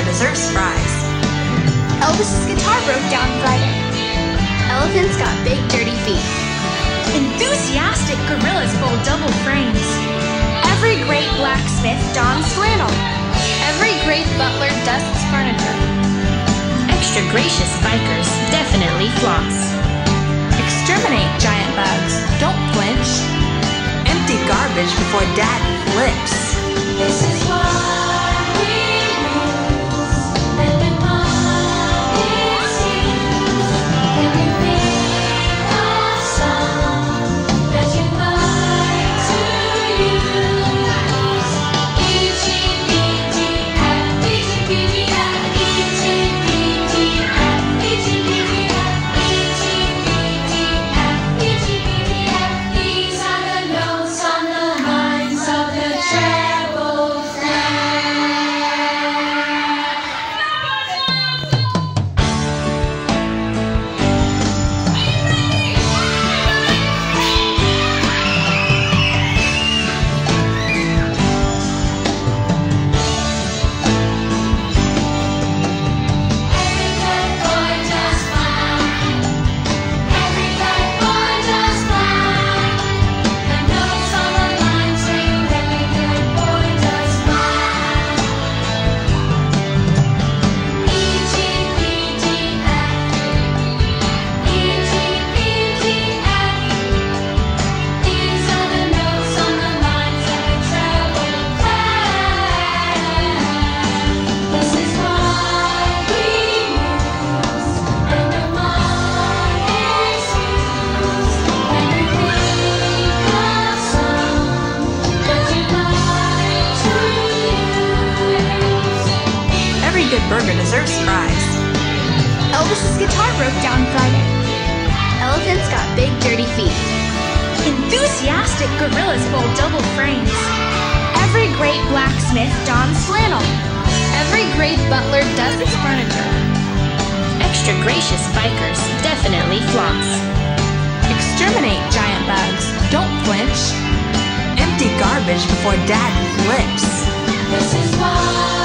deserves fries. Elvis's guitar broke down Friday. Elephants got big dirty feet. Enthusiastic gorillas fold double frames. Every great blacksmith dons flannel. Every great butler dusts furniture. Extra gracious bikers definitely floss. Exterminate giant bugs, don't flinch. Empty garbage before Dad flips. This is why we lose, and the mind is used. Can you think of some that you'd like to use? EGBDF, EGBDF, EGBDF, EGBDF, EGBDF. These are the notes on the lines of the treble Good burger deserves fries. Elvis's guitar broke down Friday. Elephants got big dirty feet. Enthusiastic gorillas fold double frames. Every great blacksmith dons flannel. Every great butler dusts furniture. Extra gracious bikers definitely floss. Exterminate giant bugs, don't flinch. Empty garbage before Dad flips. This is why